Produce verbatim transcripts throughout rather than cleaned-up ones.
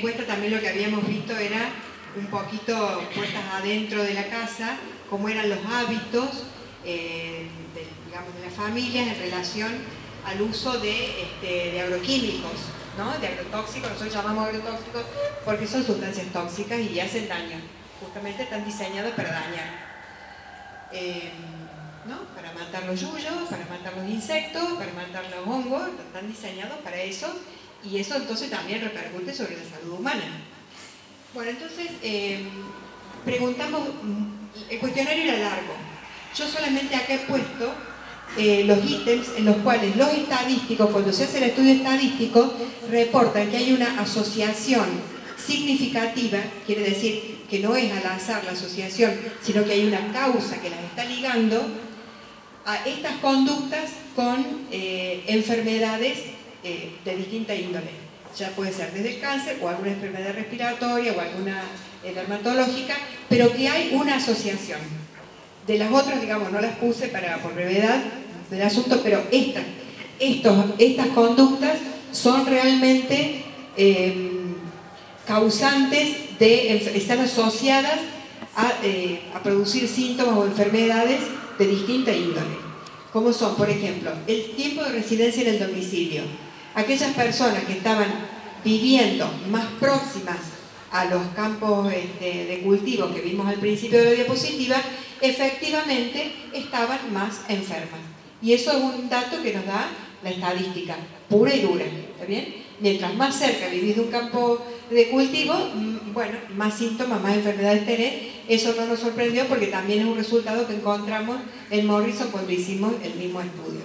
encuesta también lo que habíamos visto era un poquito puertas adentro de la casa, cómo eran los hábitos eh, de, digamos, de las familias en relación al uso de, este, de agroquímicos, ¿no? De agrotóxicos. Nosotros llamamos agrotóxicos porque son sustancias tóxicas y hacen daño. Justamente están diseñados para dañar. Eh, ¿no? Para matar los yuyos, para matar los insectos, para matar los hongos, están diseñados para eso, y eso entonces también repercute sobre la salud humana. Bueno, entonces eh, preguntamos, el cuestionario era largo. Yo solamente acá he puesto eh, los ítems en los cuales los estadísticos, cuando se hace el estudio estadístico, reportan que hay una asociación significativa, quiere decir que no es al azar la asociación, sino que hay una causa que las está ligando a estas conductas con eh, enfermedades eh, de distinta índole. Ya puede ser desde el cáncer o alguna enfermedad respiratoria o alguna eh, dermatológica, pero que hay una asociación. De las otras, digamos, no las puse para, por brevedad del asunto, pero estas, estos, estas conductas son realmente eh, causantes de, están asociadas a, eh, a producir síntomas o enfermedades de distinta índole, como son, por ejemplo, el tiempo de residencia en el domicilio. Aquellas personas que estaban viviendo más próximas a los campos este, de cultivo que vimos al principio de la diapositiva, efectivamente estaban más enfermas. Y eso es un dato que nos da la estadística, pura y dura, ¿está bien? Mientras más cerca vivís de un campo de cultivo, bueno, más síntomas, más enfermedades tenés. Eso no nos sorprendió porque también es un resultado que encontramos en Morrison cuando hicimos el mismo estudio.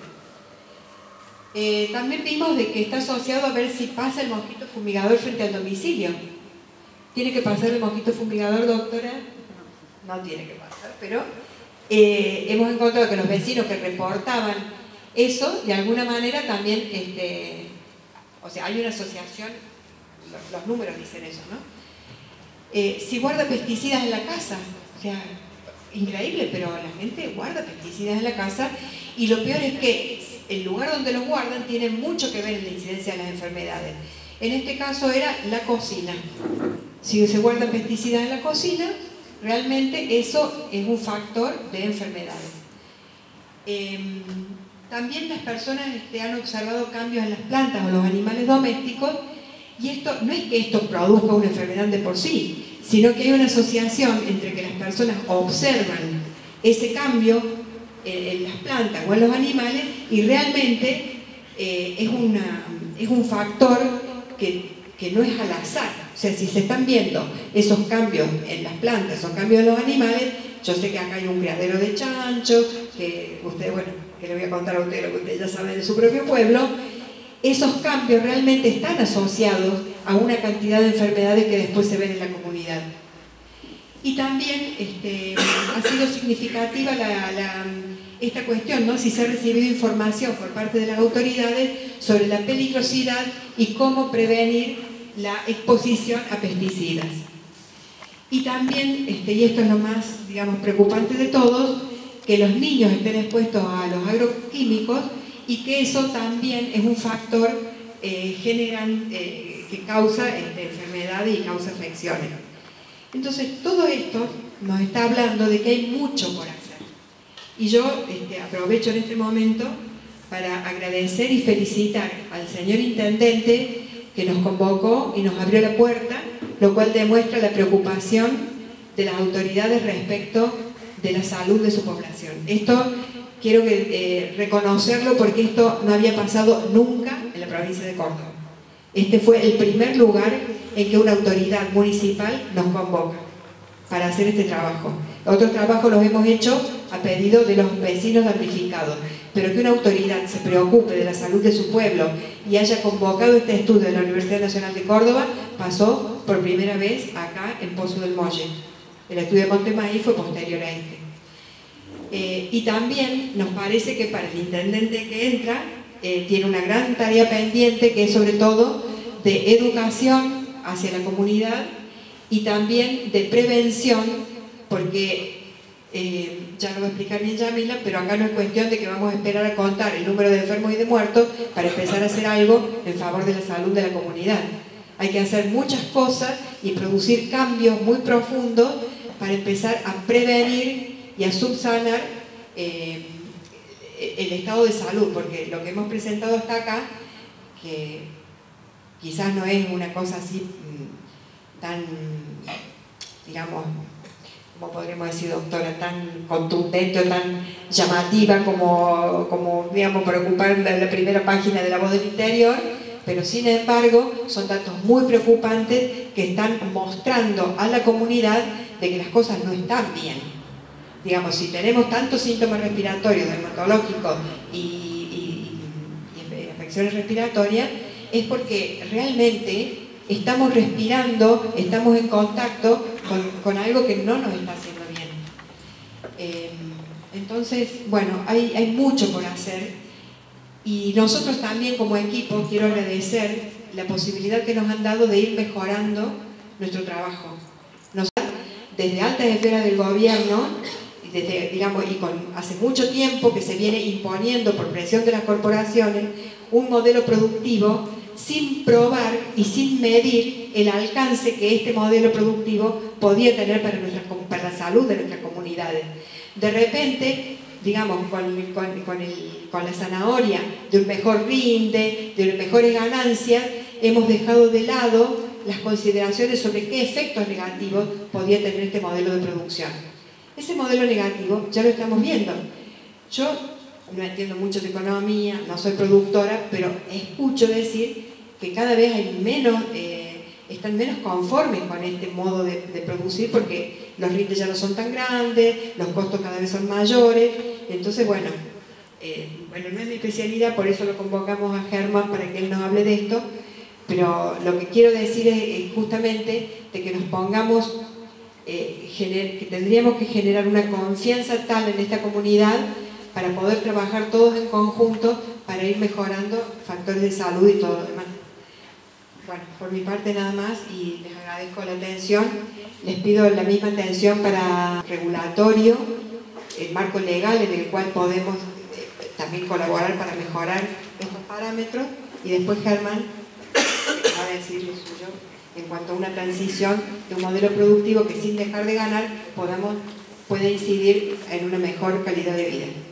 Eh, también vimos de que está asociado a ver si pasa el mosquito fumigador frente al domicilio. ¿Tiene que pasar el mosquito fumigador, doctora? No tiene que pasar, pero eh, hemos encontrado que los vecinos que reportaban eso, de alguna manera también, este, o sea, hay una asociación, los, los números dicen eso, ¿no? Eh, si guarda pesticidas en la casa, o sea, increíble, pero la gente guarda pesticidas en la casa, y lo peor es que el lugar donde los guardan tiene mucho que ver en la incidencia de las enfermedades. En este caso era la cocina. Si se guardan pesticidas en la cocina, realmente eso es un factor de enfermedades. Eh, también las personas este, han observado cambios en las plantas o los animales domésticos. Y esto no es que esto produzca una enfermedad de por sí, sino que hay una asociación entre que las personas observan ese cambio en, en las plantas o en los animales y realmente eh, es, una, es un factor que, que no es al azar. O sea, si se están viendo esos cambios en las plantas, esos cambios en los animales, yo sé que acá hay un criadero de chanchos, que ustedes, bueno, que le voy a contar a ustedes lo que ustedes ya saben de su propio pueblo. Esos cambios realmente están asociados a una cantidad de enfermedades que después se ven en la comunidad. Y también este, ha sido significativa la, la, esta cuestión, ¿no? Si se ha recibido información por parte de las autoridades sobre la peligrosidad y cómo prevenir la exposición a pesticidas. Y también, este, y esto es lo más, digamos, preocupante de todos, que los niños estén expuestos a los agroquímicos y que eso también es un factor eh, generan, eh, que causa este, enfermedades y causa afecciones. Entonces, todo esto nos está hablando de que hay mucho por hacer. Y yo este, aprovecho en este momento para agradecer y felicitar al señor Intendente que nos convocó y nos abrió la puerta, lo cual demuestra la preocupación de las autoridades respecto de la salud de su población. Esto quiero que, eh, reconocerlo porque esto no había pasado nunca en la provincia de Córdoba. Este fue el primer lugar en que una autoridad municipal nos convoca para hacer este trabajo. Otros trabajos los hemos hecho a pedido de los vecinos damnificados, pero que una autoridad se preocupe de la salud de su pueblo y haya convocado este estudio de la Universidad Nacional de Córdoba pasó por primera vez acá en Pozo del Molle. El estudio de Montemaíz fue posterior a este. Eh, y también nos parece que para el intendente que entra eh, tiene una gran tarea pendiente, que es sobre todo de educación hacia la comunidad y también de prevención, porque eh, ya lo va a explicar bien Yamila, pero acá no es cuestión de que vamos a esperar a contar el número de enfermos y de muertos para empezar a hacer algo en favor de la salud de la comunidad. Hay que hacer muchas cosas y producir cambios muy profundos para empezar a prevenir y a subsanar eh, el estado de salud, porque lo que hemos presentado hasta acá, que quizás no es una cosa así tan, digamos, como podríamos decir, doctora, tan contundente o tan llamativa como, como digamos, para ocupar la, la primera página de La Voz del Interior, pero sin embargo son datos muy preocupantes que están mostrando a la comunidad de que las cosas no están bien. Digamos, si tenemos tantos síntomas respiratorios, dermatológicos y, y, y infecciones respiratorias, es porque realmente estamos respirando, estamos en contacto con, con algo que no nos está haciendo bien. Eh, entonces, bueno, hay, hay mucho por hacer. Y nosotros también como equipo quiero agradecer la posibilidad que nos han dado de ir mejorando nuestro trabajo. Nos, desde altas esferas del gobierno, desde, digamos, y con, hace mucho tiempo que se viene imponiendo por presión de las corporaciones un modelo productivo sin probar y sin medir el alcance que este modelo productivo podía tener para, nuestra, para la salud de nuestras comunidades. De repente, digamos, con, con, con, el, con la zanahoria de un mejor rinde, de mejores ganancias, hemos dejado de lado las consideraciones sobre qué efectos negativos podía tener este modelo de producción. Ese modelo negativo ya lo estamos viendo. Yo no entiendo mucho de economía, no soy productora, pero escucho decir que cada vez hay menos, eh, están menos conformes con este modo de, de producir porque los rindes ya no son tan grandes, los costos cada vez son mayores. Entonces, bueno, eh, bueno, no es mi especialidad, por eso lo convocamos a Germán para que él nos hable de esto, pero lo que quiero decir es, es justamente de que nos pongamos, eh, gener, que tendríamos que generar una confianza tal en esta comunidad para poder trabajar todos en conjunto para ir mejorando factores de salud y todo lo demás. Bueno, por mi parte nada más y les agradezco la atención. Les pido la misma atención para regulatorio, el marco legal en el cual podemos eh, también colaborar para mejorar estos parámetros, y después Germán va a decir lo suyo en cuanto a una transición de un modelo productivo que sin dejar de ganar podamos, pueda incidir en una mejor calidad de vida.